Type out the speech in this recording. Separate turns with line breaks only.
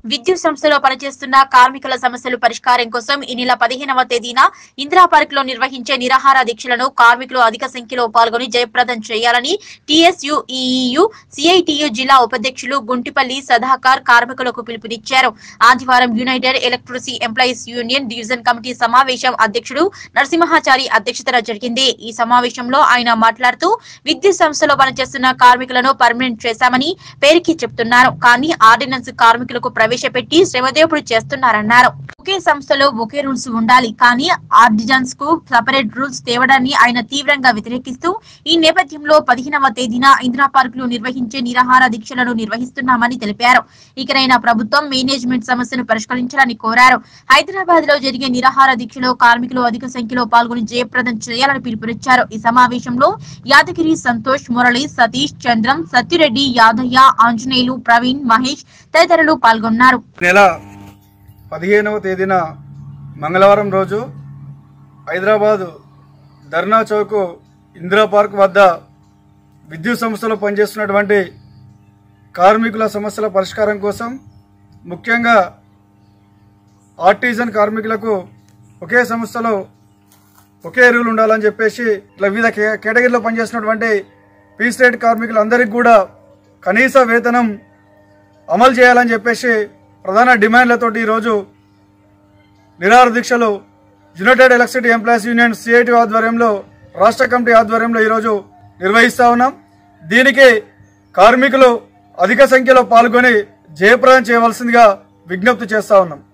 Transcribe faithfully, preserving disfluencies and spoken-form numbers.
విద్యుత్ సంస్థలో పనిచేస్తున్న కార్మికుల సమస్యలు పరిష్కారం కోసం ఈ నెల పదిహేనవ తేదీన ఇందిరా పార్క్ లో నిర్వహించే నిరాహార దీక్షలను కార్మికులు అధిక సంఖ్యలో పాల్గొని జయప్రదం చేయాలని టీఎస్యూఈయు సిఐటియు జిల్లా ఉపాధ్యక్షులు గుంటిపల్లి సదాకర్ కార్మికులకు పిలుపునిచ్చారు. ఆదివారం United Electricity Employees Union division committee సమావేశం అధ్యక్షుడు నరసింహాచారి అధ్యక్షతన జరిగింది. ఈ సమావేశంలో ఆయన మాట్లాడుతూ విద్యుత్ సంస్థలో పనిచేస్తున్న కార్మికులను పర్మనెంట్ చేశామని పేరుకి చెప్తున్నారు. కానీ ఆర్డినెన్స్ కార్మికులకు ప్రవేశపెట్టి శ్రమదేవుడు చేస్తున్నారన్నారు. ఒకే సంస్థలో ఒకే రూల్స్ ఉండాలి, కానీ ఆర్డినెన్స్ కు సపరేట్ రూల్స్ తేవడాన్ని ఆయన తీవ్రంగా వ్యతిరేకిస్తూ ఈ నేపథ్యంలో పదిహేనవ తేదీన ఇందిరా పార్క్ లో నిర్వహించే నిరాహార దీక్షలను నిర్వహిస్తున్నామని తెలిపారు. ఇకనైనా ప్రభుత్వం మేనేజ్మెంట్ సమస్యను పరిష్కరించాలని కోరారు. హైదరాబాద్ లో జరిగే నిరాహార దీక్షలో కార్మికులు అధిక సంఖ్యలో పాల్గొని జయప్రదం చేయాలని పిలుపునిచ్చారు. ఈ సమావేశంలో యాదగిరి, సంతోష్, మురళి, సతీష్, చంద్రం, సత్యరెడ్డి, యాదయ్య, ఆంజనేయులు, ప్రవీణ్, మహేష్ తదితరులు పాల్గొన్నారు.
నెల పదిహేనవ తేదీన మంగళవారం రోజు హైదరాబాద్ ధర్నా చౌక్ ఇందిరా పార్క్ వద్ద విద్యుత్ సంస్థలో పనిచేస్తున్నటువంటి కార్మికుల సమస్యల పరిష్కారం కోసం, ముఖ్యంగా ఆర్టిజన్ కార్మికులకు ఒకే సంస్థలో ఒకే రూల్ ఉండాలని చెప్పేసి ఇట్లా వివిధ కేటగిరీలో పనిచేస్తున్నటువంటి పీస్ రేట్ కార్మికులందరికీ కూడా కనీస వేతనం అమలు చేయాలని చెప్పేసి ప్రధాన డిమాండ్లతోటి ఈరోజు నిరాహార దీక్షలు United Electricity Employees Union CIT ఆధ్వర్యంలో, రాష్ట్ర కమిటీ ఆధ్వర్యంలో ఈరోజు నిర్వహిస్తా ఉన్నాం. దీనికి కార్మికులు అధిక సంఖ్యలో పాల్గొని జయప్రదం చేయవలసిందిగా విజ్ఞప్తి చేస్తా ఉన్నాం.